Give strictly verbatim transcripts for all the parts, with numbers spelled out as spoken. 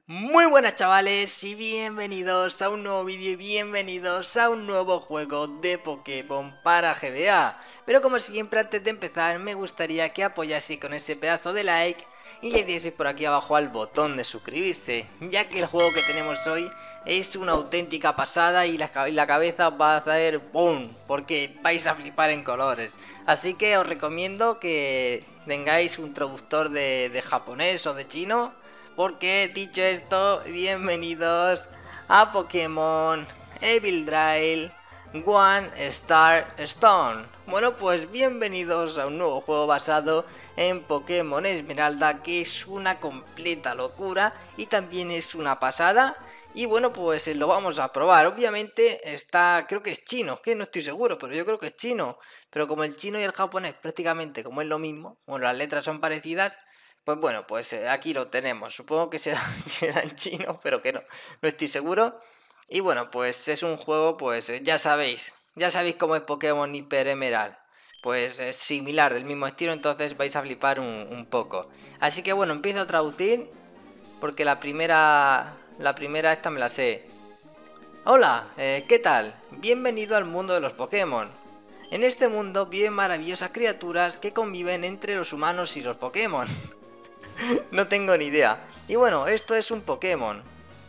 Muy buenas chavales y bienvenidos a un nuevo vídeo y bienvenidos a un nuevo juego de Pokémon para G B A. Pero como siempre, antes de empezar me gustaría que apoyaseis con ese pedazo de like y le dieseis por aquí abajo al botón de suscribirse, ya que el juego que tenemos hoy es una auténtica pasada y la, y la cabeza va a hacer ¡boom! Porque vais a flipar en colores. Así que os recomiendo que tengáis un traductor de, de japonés o de chino. Porque dicho esto, bienvenidos a Pokémon Evil Drive One Star Stone. Bueno, pues bienvenidos a un nuevo juego basado en Pokémon Esmeralda, que es una completa locura y también es una pasada. Y bueno, pues lo vamos a probar. Obviamente está, creo que es chino, que no estoy seguro, pero yo creo que es chino. Pero como el chino y el japonés prácticamente como es lo mismo, bueno, las letras son parecidas. Pues bueno, pues eh, aquí lo tenemos. Supongo que será, que será en chino, pero que no, no estoy seguro. Y bueno, pues es un juego, pues eh, ya sabéis, ya sabéis cómo es Pokémon Hiper Emerald. Pues es similar, del mismo estilo, entonces vais a flipar un, un poco. Así que bueno, empiezo a traducir, porque la primera, la primera esta me la sé. Hola, eh, ¿qué tal? Bienvenido al mundo de los Pokémon. En este mundo viven maravillosas criaturas que conviven entre los humanos y los Pokémon. No tengo ni idea. Y bueno, esto es un Pokémon.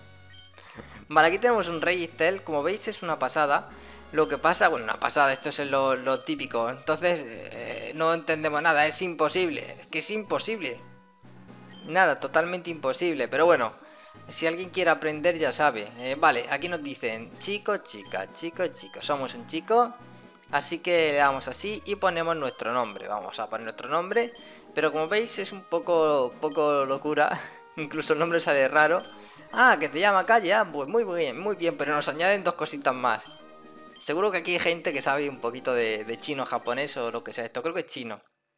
Vale, aquí tenemos un Registeel. Como veis es una pasada. Lo que pasa, bueno, una pasada, esto es lo, lo típico. Entonces, eh, no entendemos nada, es imposible. Es que es imposible. Nada, totalmente imposible. Pero bueno, si alguien quiere aprender ya sabe. Eh, vale, aquí nos dicen chico, chica, chico, chico. Somos un chico. Así que le damos así y ponemos nuestro nombre. Vamos a poner nuestro nombre. Pero como veis es un poco, poco locura. Incluso el nombre sale raro. Ah, que te llama Calle. Ah, pues muy bien, muy bien. Pero nos añaden dos cositas más. Seguro que aquí hay gente que sabe un poquito de, de chino, japonés o lo que sea esto. Creo que es chino.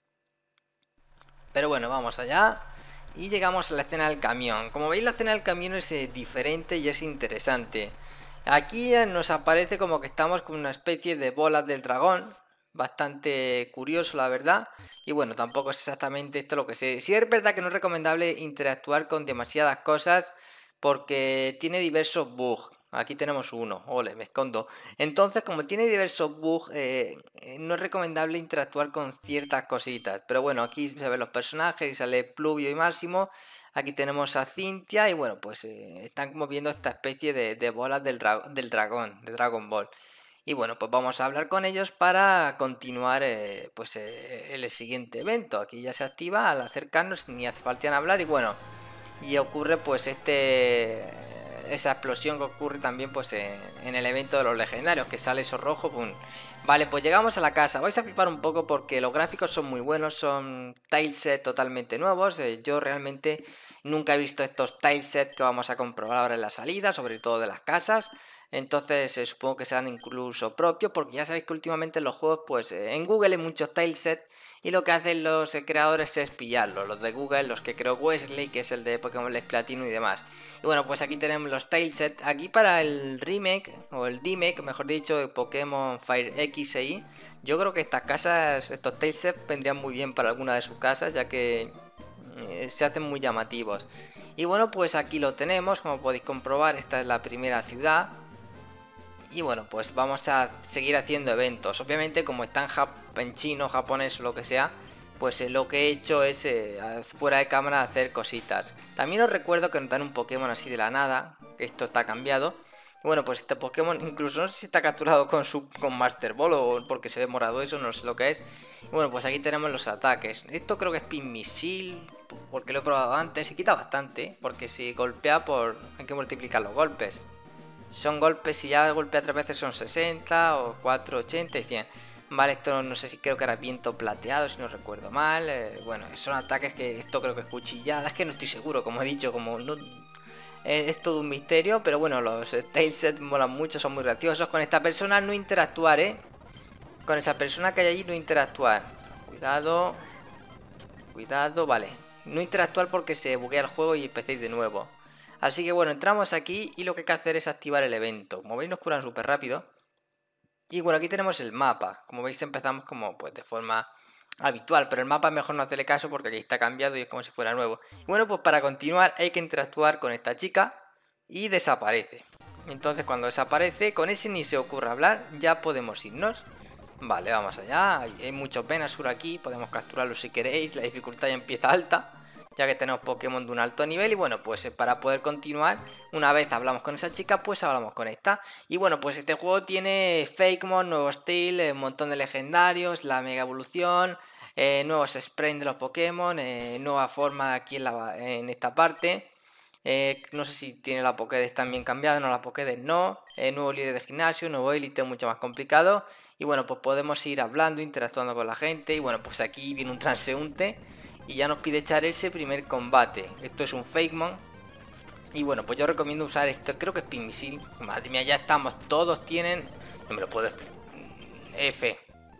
Pero bueno, vamos allá. Y llegamos a la escena del camión. Como veis, la escena del camión es eh, diferente y es interesante. Aquí eh, nos aparece como que estamos con una especie de bolas del dragón. Bastante curioso, la verdad. Y bueno, tampoco es exactamente esto lo que sé. Sí es verdad que no es recomendable interactuar con demasiadas cosas porque tiene diversos bugs. Aquí tenemos uno, ole, me escondo. Entonces, como tiene diversos bugs, eh, eh, no es recomendable interactuar con ciertas cositas. Pero bueno, aquí se ven los personajes y sale Pluvio y Máximo. Aquí tenemos a Cynthia y bueno, pues eh, están moviendo esta especie de, de bolas del, dra del dragón, de Dragon Ball. Y bueno, pues vamos a hablar con ellos para continuar eh, pues eh, el siguiente evento. Aquí ya se activa al acercarnos, ni hace falta hablar y bueno, y ocurre pues este esa explosión que ocurre también pues en, en el evento de los legendarios, que sale eso rojo, pum. Vale, pues llegamos a la casa. Vais a flipar un poco porque los gráficos son muy buenos, son tileset totalmente nuevos. Eh, yo realmente nunca he visto estos tileset que vamos a comprobar ahora en la salida, sobre todo de las casas. Entonces eh, supongo que serán incluso propios, porque ya sabéis que últimamente en los juegos, pues eh, en Google hay muchos tileset y lo que hacen los eh, creadores es pillarlos, los de Google, los que creó Wesley, que es el de Pokémon Let's Platino y demás. Y bueno, pues aquí tenemos los tileset. Aquí para el remake, o el remake, mejor dicho, de Pokémon Fire X e Y, yo creo que estas casas, estos tileset vendrían muy bien para alguna de sus casas, ya que eh, se hacen muy llamativos. Y bueno, pues aquí lo tenemos, como podéis comprobar, esta es la primera ciudad. Y bueno, pues vamos a seguir haciendo eventos. Obviamente, como está en, Jap en chino, japonés o lo que sea, pues eh, lo que he hecho es eh, fuera de cámara hacer cositas. También os recuerdo que nos dan un Pokémon así de la nada, que esto está cambiado. Y bueno, pues este Pokémon incluso no sé si está capturado con su con Master Ball o porque se ve morado eso, no sé lo que es. Y bueno, pues aquí tenemos los ataques. Esto creo que es Pin Misil, porque lo he probado antes. Se quita bastante, porque si golpea por hay que multiplicar los golpes. Son golpes, si ya golpea tres veces son sesenta o cuatro, ochenta y cien. Vale, esto no sé si creo que era viento plateado, si no recuerdo mal. Eh, bueno, son ataques que esto creo que es cuchillada. Es que no estoy seguro, como he dicho, como no... Eh, es todo un misterio, pero bueno, los tailset molan mucho, son muy graciosos. Con esta persona no interactuar, ¿eh? Con esa persona que hay allí no interactuar. Cuidado. Cuidado, vale. No interactuar porque se buguea el juego y empecéis de nuevo. Así que bueno, entramos aquí y lo que hay que hacer es activar el evento. Como veis nos curan súper rápido. Y bueno, aquí tenemos el mapa. Como veis empezamos como pues de forma habitual, pero el mapa es mejor no hacerle caso porque aquí está cambiado y es como si fuera nuevo. Y bueno, pues para continuar hay que interactuar con esta chica y desaparece. Entonces cuando desaparece, con ese ni se ocurre hablar, ya podemos irnos. Vale, vamos allá, hay, hay muchos Venusaur aquí, podemos capturarlos si queréis, la dificultad ya empieza alta, ya que tenemos Pokémon de un alto nivel. Y bueno, pues para poder continuar, una vez hablamos con esa chica, pues hablamos con esta. Y bueno, pues este juego tiene Fakemon, nuevo style, un montón de legendarios, la mega evolución, eh, nuevos sprains de los Pokémon, eh, nueva forma aquí en, la, en esta parte. Eh, no sé si tiene la Pokédex también cambiada, no, la Pokédex no. Eh, nuevo líder de gimnasio, nuevo élite, mucho más complicado. Y bueno, pues podemos ir hablando, interactuando con la gente. Y bueno, pues aquí viene un transeúnte y ya nos pide echar ese primer combate. Esto es un Fakemon. Y bueno, pues yo recomiendo usar esto, creo que es Pin Misil. Madre mía, ya estamos, todos tienen... No me lo puedo explicar. F.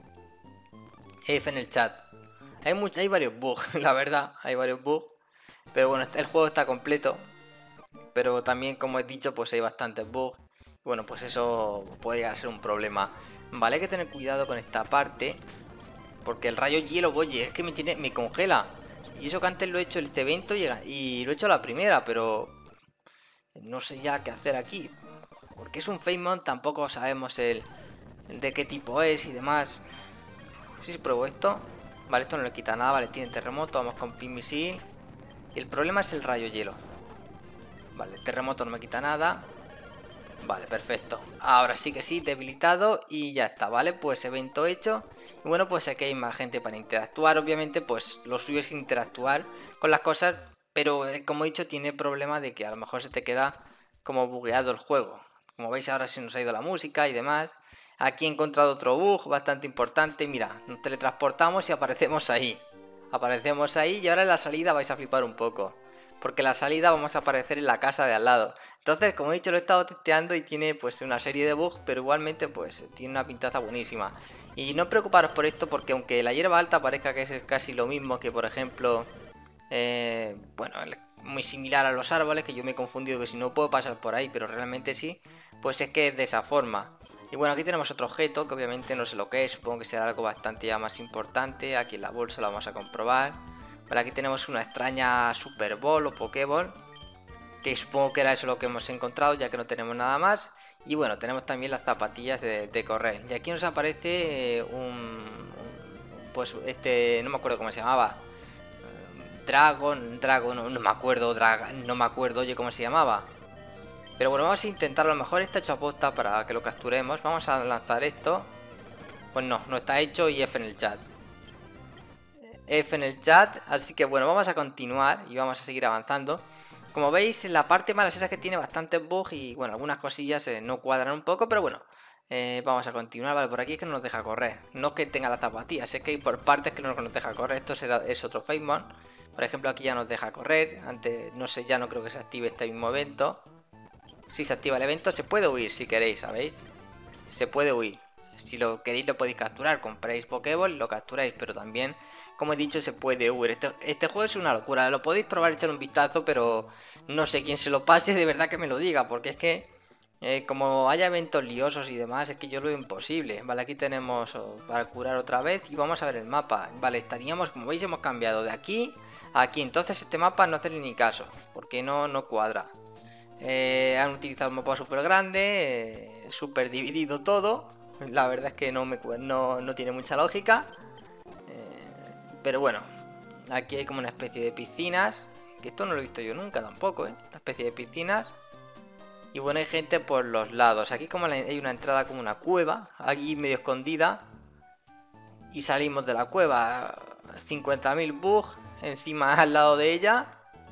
F en el chat. Hay, mucho, hay varios bugs, la verdad, hay varios bugs. Pero bueno, el juego está completo. Pero también, como he dicho, pues hay bastantes bugs. Bueno, pues eso puede llegar a ser un problema. Vale, hay que tener cuidado con esta parte, porque el rayo hielo, oye, es que me tiene, me congela. Y eso que antes lo he hecho en este evento y lo he hecho a la primera, pero no sé ya qué hacer aquí. Porque es un Fakemon, tampoco sabemos el, el de qué tipo es y demás. No sé si pruebo esto. Vale, esto no le quita nada, vale, tiene terremoto, vamos con Pin Misil. Y el problema es el rayo hielo. Vale, el terremoto no me quita nada. Vale, perfecto. Ahora sí que sí, debilitado y ya está, ¿vale? Pues evento hecho. Y bueno, pues aquí hay más gente para interactuar. Obviamente, pues lo suyo es interactuar con las cosas, pero eh, como he dicho, tiene problema de que a lo mejor se te queda como bugueado el juego. Como veis, ahora se nos ha ido la música y demás. Aquí he encontrado otro bug bastante importante. Mira, nos teletransportamos y aparecemos ahí. Aparecemos ahí y ahora en la salida vais a flipar un poco, porque en la salida vamos a aparecer en la casa de al lado. Entonces, como he dicho, lo he estado testeando y tiene pues una serie de bugs, pero igualmente pues tiene una pintaza buenísima. Y no preocuparos por esto, porque aunque la hierba alta parezca que es casi lo mismo que, por ejemplo, eh, bueno, muy similar a los árboles, que yo me he confundido que si no puedo pasar por ahí, pero realmente sí, pues es que es de esa forma. Y bueno, aquí tenemos otro objeto que obviamente no sé lo que es, supongo que será algo bastante ya más importante. Aquí en la bolsa lo vamos a comprobar. Vale, aquí tenemos una extraña Super Ball o Pokéball, que supongo que era eso lo que hemos encontrado, ya que no tenemos nada más. Y bueno, tenemos también las zapatillas de, de correr. Y aquí nos aparece eh, un... Pues este... no me acuerdo cómo se llamaba. Dragon, Dragon, no, no me acuerdo, Draga, no me acuerdo, oye, cómo se llamaba. Pero bueno, vamos a intentarlo, a lo mejor está hecho a posta para que lo capturemos. Vamos a lanzar esto. Pues no, no está hecho y F en el chat. F en el chat, así que bueno, vamos a continuar y vamos a seguir avanzando. Como veis, la parte mala es esa que tiene bastantes bugs y bueno, algunas cosillas eh, no cuadran un poco, pero bueno, eh, vamos a continuar. Vale, por aquí es que no nos deja correr, no es que tenga las zapatillas, es que hay por partes que no nos deja correr. Esto será, es otro Fakemon, por ejemplo aquí ya nos deja correr, antes no sé, ya no creo que se active este mismo evento. Si se activa el evento, se puede huir si queréis, ¿sabéis? Se puede huir. Si lo queréis lo podéis capturar, compráis Pokéball y lo capturáis, pero también, como he dicho, se puede huir. Este, este juego es una locura, lo podéis probar, echar un vistazo, pero no sé quién se lo pase, de verdad que me lo diga, porque es que eh, como haya eventos liosos y demás, es que yo lo veo imposible. Vale, aquí tenemos oh, para curar otra vez y vamos a ver el mapa. Vale, estaríamos, como veis, hemos cambiado de aquí a aquí, entonces este mapa no hacerle ni caso, porque no, no cuadra. Eh, han utilizado un mapa súper grande, eh, súper dividido todo. La verdad es que no, me, no, no tiene mucha lógica. Eh, pero bueno, aquí hay como una especie de piscinas, que esto no lo he visto yo nunca tampoco, ¿eh? Esta especie de piscinas. Y bueno, hay gente por los lados. Aquí como hay una entrada como una cueva, aquí medio escondida. Y salimos de la cueva. cincuenta mil bugs encima al lado de ella.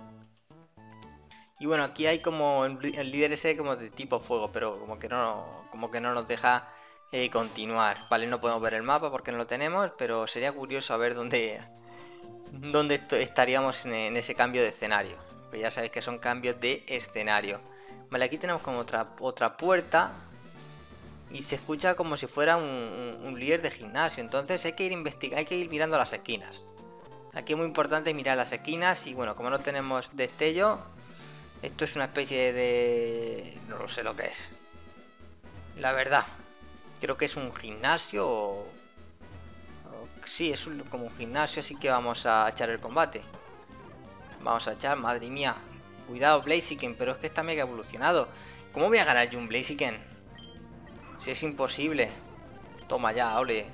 Y bueno, aquí hay como el líder ese como de tipo fuego, pero como que no, como que no nos deja eh, continuar. Vale, no podemos ver el mapa porque no lo tenemos, pero sería curioso a ver dónde, dónde estaríamos en, en ese cambio de escenario. Pues ya sabéis que son cambios de escenario. Vale, aquí tenemos como otra, otra puerta. Y se escucha como si fuera un, un, un líder de gimnasio. Entonces hay que ir investigando, hay que ir mirando las esquinas. Aquí es muy importante mirar las esquinas. Y bueno, como no tenemos destello, esto es una especie de... no lo sé lo que es. La verdad. Creo que es un gimnasio o... Sí, es un, como un gimnasio, así que vamos a echar el combate. Vamos a echar, madre mía. Cuidado, Blaziken, pero es que está mega evolucionado. ¿Cómo voy a ganar yo un Blaziken? Si es imposible. Toma ya, ole.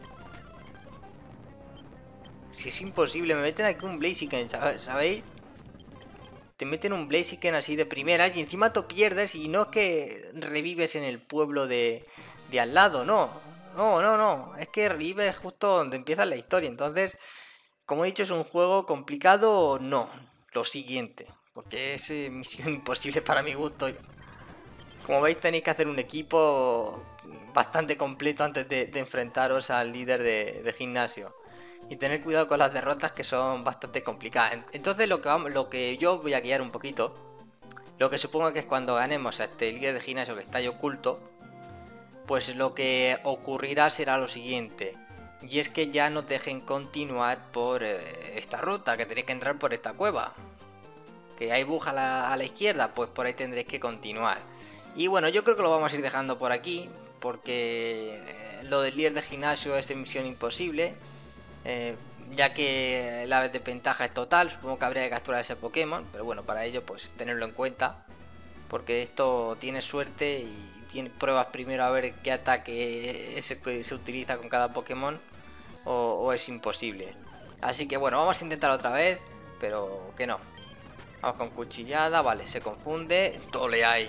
Si es imposible, me meten aquí un Blaziken, ¿sabéis? Te meten un Blaziken así de primeras y encima tú pierdes y no es que revives en el pueblo de, de al lado, no. No, no, no. Es que revives justo donde empieza la historia. Entonces, como he dicho, es un juego complicado, no. Lo siguiente. Porque es eh, misión imposible para mi gusto. Como veis, tenéis que hacer un equipo bastante completo antes de, de enfrentaros al líder de, de gimnasio. Y tener cuidado con las derrotas, que son bastante complicadas. Entonces lo que, vamos, lo que yo voy a guiar un poquito, lo que supongo que es cuando ganemos a este líder de gimnasio que está ahí oculto, pues lo que ocurrirá será lo siguiente. Y es que ya no dejen continuar por eh, esta ruta, que tenéis que entrar por esta cueva. Que hay bug a la, a la izquierda, pues por ahí tendréis que continuar. Y bueno, yo creo que lo vamos a ir dejando por aquí, porque eh, lo del líder de gimnasio es de misión imposible. Eh, ya que la desventaja es total, supongo que habría que capturar ese Pokémon, pero bueno, para ello pues tenerlo en cuenta, porque esto tiene suerte y tiene pruebas primero a ver qué ataque es el que se utiliza con cada Pokémon o, o es imposible. Así que bueno, vamos a intentar otra vez, pero que no. Vamos con cuchillada, vale, se confunde, ole hay,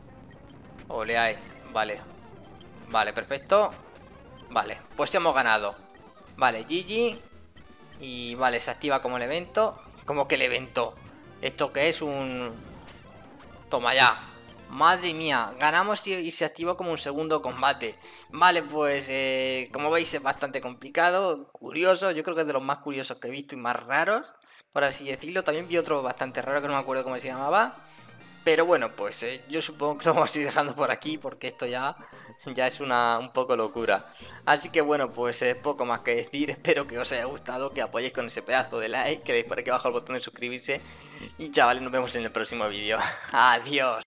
ole hay, vale, vale, perfecto, vale, pues hemos ganado. Vale, G G. Y vale, se activa como el evento. ¿Cómo que el evento? ¿Esto que es? Un... Toma ya. Madre mía, ganamos y se activa como un segundo combate. Vale, pues eh, como veis es bastante complicado, curioso. Yo creo que es de los más curiosos que he visto y más raros, por así decirlo. También vi otro bastante raro que no me acuerdo cómo se llamaba. Pero bueno, pues eh, yo supongo que lo vamos a ir dejando por aquí, porque esto ya, ya es una un poco locura. Así que bueno, pues es eh, poco más que decir. Espero que os haya gustado, que apoyéis con ese pedazo de like, que deis por aquí abajo el botón de suscribirse. Y chavales, nos vemos en el próximo vídeo. Adiós.